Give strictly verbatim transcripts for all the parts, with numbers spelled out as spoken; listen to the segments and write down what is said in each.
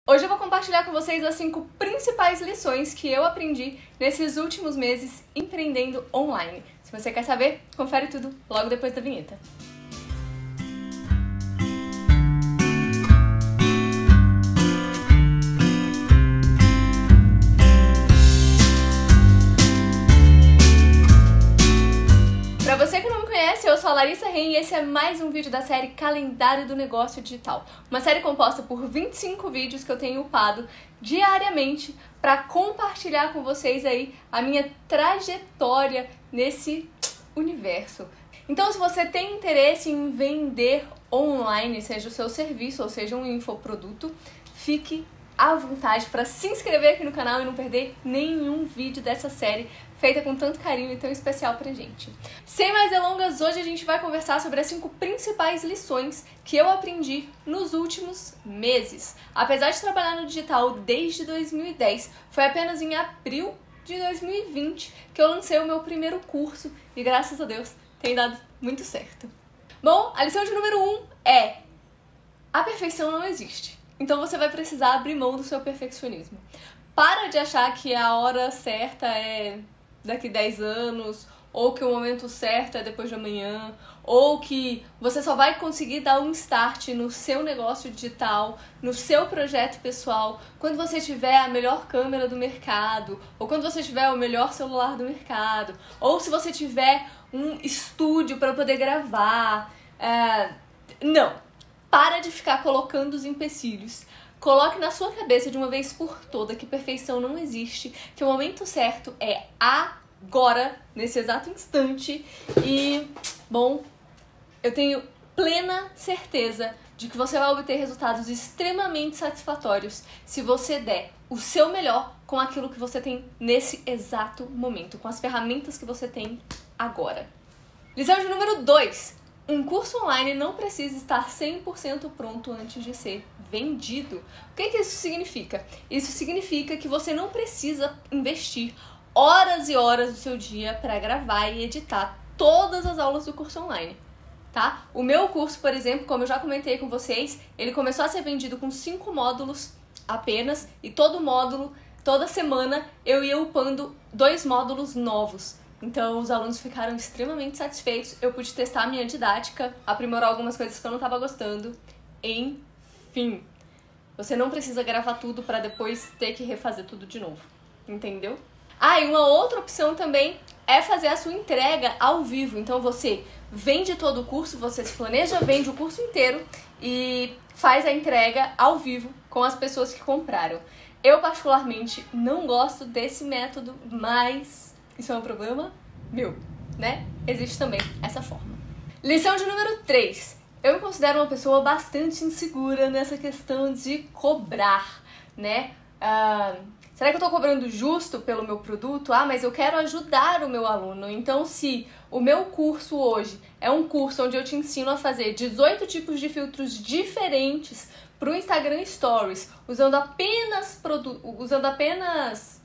Hoje eu vou compartilhar com vocês as cinco principais lições que eu aprendi nesses últimos meses empreendendo online. Se você quer saber, confere tudo logo depois da vinheta. Para você que não me conhece, eu sou a Larissa Ren e esse é mais um vídeo da série Calendário do Negócio Digital. Uma série composta por vinte e cinco vídeos que eu tenho upado diariamente para compartilhar com vocês aí a minha trajetória nesse universo. Então, se você tem interesse em vender online, seja o seu serviço ou seja um infoproduto, fique à vontade para se inscrever aqui no canal e não perder nenhum vídeo dessa série feita com tanto carinho e tão especial pra gente. Sem mais delongas, hoje a gente vai conversar sobre as cinco principais lições que eu aprendi nos últimos meses. Apesar de trabalhar no digital desde dois mil e dez, foi apenas em abril de dois mil e vinte que eu lancei o meu primeiro curso e, graças a Deus, tem dado muito certo. Bom, a lição de número um é: a perfeição não existe. Então você vai precisar abrir mão do seu perfeccionismo. Para de achar que a hora certa é daqui dez anos, ou que o momento certo é depois de amanhã, ou que você só vai conseguir dar um start no seu negócio digital, no seu projeto pessoal, quando você tiver a melhor câmera do mercado, ou quando você tiver o melhor celular do mercado, ou se você tiver um estúdio para poder gravar. É... Não! Para de ficar colocando os empecilhos. Coloque na sua cabeça de uma vez por toda que perfeição não existe, que o momento certo é agora, nesse exato instante. E, bom, eu tenho plena certeza de que você vai obter resultados extremamente satisfatórios se você der o seu melhor com aquilo que você tem nesse exato momento, com as ferramentas que você tem agora. Lição de número dois. Um curso online não precisa estar cem por cento pronto antes de ser vendido. O que que isso significa? Isso significa que você não precisa investir horas e horas do seu dia para gravar e editar todas as aulas do curso online, tá? O meu curso, por exemplo, como eu já comentei com vocês, ele começou a ser vendido com cinco módulos apenas, e todo módulo, toda semana, eu ia upando dois módulos novos. Então, os alunos ficaram extremamente satisfeitos, eu pude testar a minha didática, aprimorar algumas coisas que eu não estava gostando, enfim. Você não precisa gravar tudo para depois ter que refazer tudo de novo, entendeu? Ah, e uma outra opção também é fazer a sua entrega ao vivo. Então, você vende todo o curso, você se planeja, vende o curso inteiro e faz a entrega ao vivo com as pessoas que compraram. Eu, particularmente, não gosto desse método, mas isso é um problema meu, né? Existe também essa forma. Lição de número três. Eu me considero uma pessoa bastante insegura nessa questão de cobrar, né? Ah, será que eu tô cobrando justo pelo meu produto? Ah, mas eu quero ajudar o meu aluno. Então, se o meu curso hoje é um curso onde eu te ensino a fazer dezoito tipos de filtros diferentes pro Instagram Stories, usando apenas, produ- usando apenas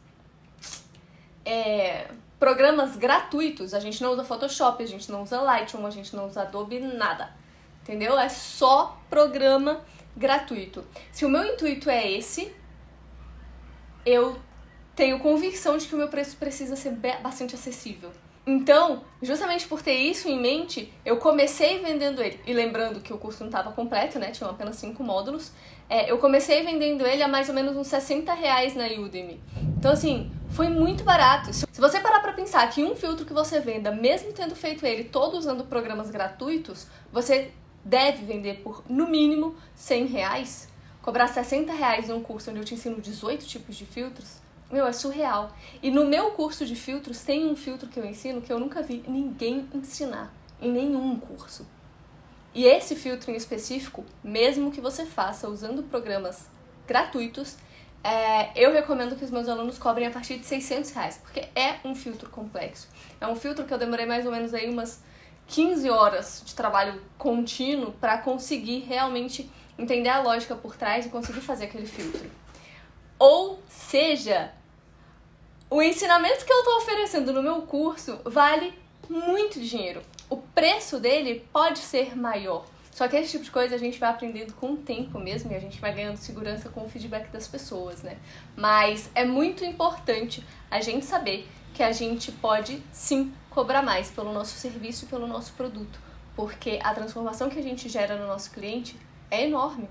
é, programas gratuitos, a gente não usa Photoshop, a gente não usa Lightroom, a gente não usa Adobe, nada, entendeu? É só programa gratuito. Se o meu intuito é esse, eu tenho convicção de que o meu preço precisa ser bastante acessível. Então, justamente por ter isso em mente, eu comecei vendendo ele. E lembrando que o curso não estava completo, né? Tinham apenas cinco módulos. É, eu comecei vendendo ele a mais ou menos uns sessenta reais na Udemy. Então, assim, foi muito barato. Se você parar pra pensar que um filtro que você venda, mesmo tendo feito ele todo usando programas gratuitos, você deve vender por, no mínimo, cem reais. Cobrar sessenta reais num curso onde eu te ensino dezoito tipos de filtros, meu, é surreal. E no meu curso de filtros tem um filtro que eu ensino que eu nunca vi ninguém ensinar em nenhum curso. E esse filtro em específico, mesmo que você faça usando programas gratuitos, é, eu recomendo que os meus alunos cobrem a partir de seiscentos reais, porque é um filtro complexo. É um filtro que eu demorei mais ou menos aí umas quinze horas de trabalho contínuo para conseguir realmente entender a lógica por trás e conseguir fazer aquele filtro. Ou seja, o ensinamento que eu estou oferecendo no meu curso vale muito dinheiro. O preço dele pode ser maior, Só que esse tipo de coisa a gente vai aprendendo com o tempo mesmo e a gente vai ganhando segurança com o feedback das pessoas, né? Mas é muito importante a gente saber que a gente pode sim cobrar mais pelo nosso serviço e pelo nosso produto, porque a transformação que a gente gera no nosso cliente é enorme.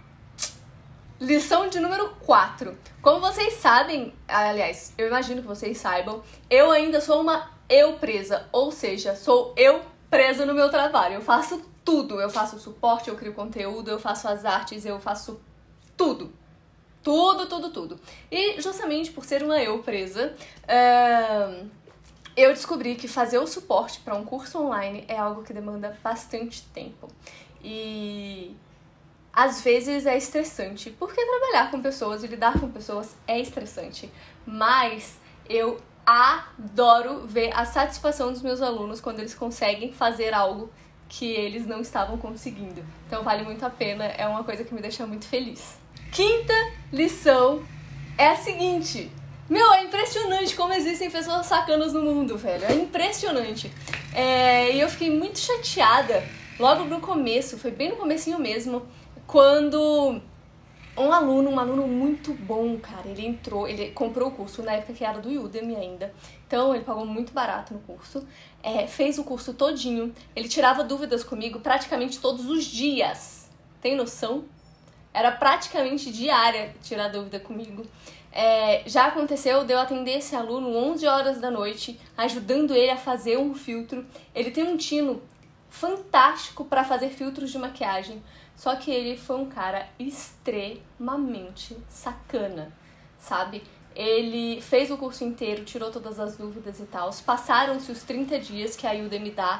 Lição de número quatro. Como vocês sabem, aliás, eu imagino que vocês saibam, eu ainda sou uma eu presa, ou seja, sou eu presa no meu trabalho. Eu faço tudo, eu faço suporte, eu crio conteúdo, eu faço as artes, eu faço tudo. Tudo, tudo, tudo. E justamente por ser uma eu presa, uh, eu descobri que fazer o suporte para um curso online é algo que demanda bastante tempo. E às vezes é estressante, porque trabalhar com pessoas e lidar com pessoas é estressante. Mas eu adoro ver a satisfação dos meus alunos quando eles conseguem fazer algo que eles não estavam conseguindo. Então vale muito a pena, é uma coisa que me deixa muito feliz. Quinta lição é a seguinte. Meu, é impressionante como existem pessoas sacanas no mundo, velho. É impressionante. É, e eu fiquei muito chateada logo no começo, foi bem no comecinho mesmo, quando um aluno, um aluno muito bom, cara, ele entrou, ele comprou o curso na época que era do Udemy ainda, então ele pagou muito barato no curso, é, fez o curso todinho, ele tirava dúvidas comigo praticamente todos os dias, tem noção? Era praticamente diária tirar dúvida comigo. É, já aconteceu de eu atender esse aluno onze horas da noite, ajudando ele a fazer um filtro. Ele tem um tino fantástico para fazer filtros de maquiagem, só que ele foi um cara extremamente sacana, sabe? Ele fez o curso inteiro, tirou todas as dúvidas e tal. Passaram-se os trinta dias que a Udemy dá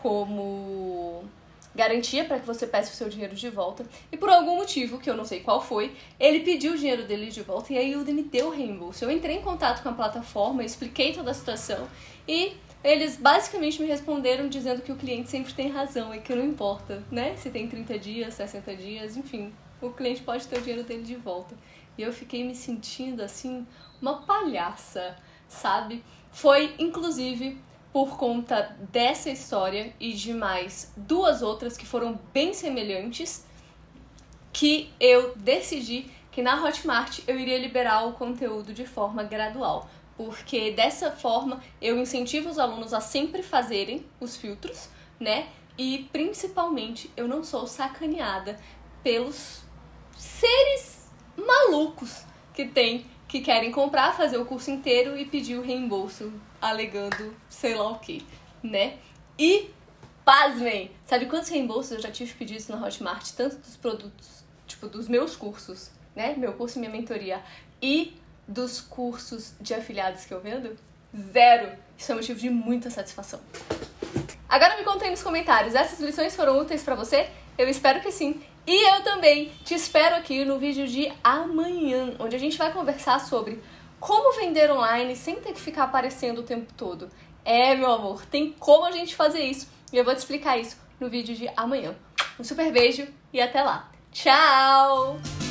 como garantia para que você peça o seu dinheiro de volta. E por algum motivo, que eu não sei qual foi, ele pediu o dinheiro dele de volta e a Udemy deu o reembolso. Eu entrei em contato com a plataforma, expliquei toda a situação e eles basicamente me responderam dizendo que o cliente sempre tem razão e que não importa, né? Se tem trinta dias, sessenta dias, enfim, o cliente pode ter o dinheiro dele de volta. E eu fiquei me sentindo, assim, uma palhaça, sabe? Foi, inclusive, por conta dessa história e de mais duas outras que foram bem semelhantes, que eu decidi que na Hotmart eu iria liberar o conteúdo de forma gradual. Porque dessa forma eu incentivo os alunos a sempre fazerem os filtros, né? E principalmente eu não sou sacaneada pelos seres malucos que tem, que querem comprar, fazer o curso inteiro e pedir o reembolso, alegando sei lá o que, né? E, pasmem, sabe quantos reembolsos eu já tive pedidos na Hotmart, tanto dos produtos, tipo, dos meus cursos, né? Meu curso e minha mentoria, e dos cursos de afiliados que eu vendo? Zero! Isso é motivo de muita satisfação. Agora me conta aí nos comentários, essas lições foram úteis pra você? Eu espero que sim. E eu também te espero aqui no vídeo de amanhã, onde a gente vai conversar sobre como vender online sem ter que ficar aparecendo o tempo todo. É, meu amor, tem como a gente fazer isso. E eu vou te explicar isso no vídeo de amanhã. Um super beijo e até lá. Tchau!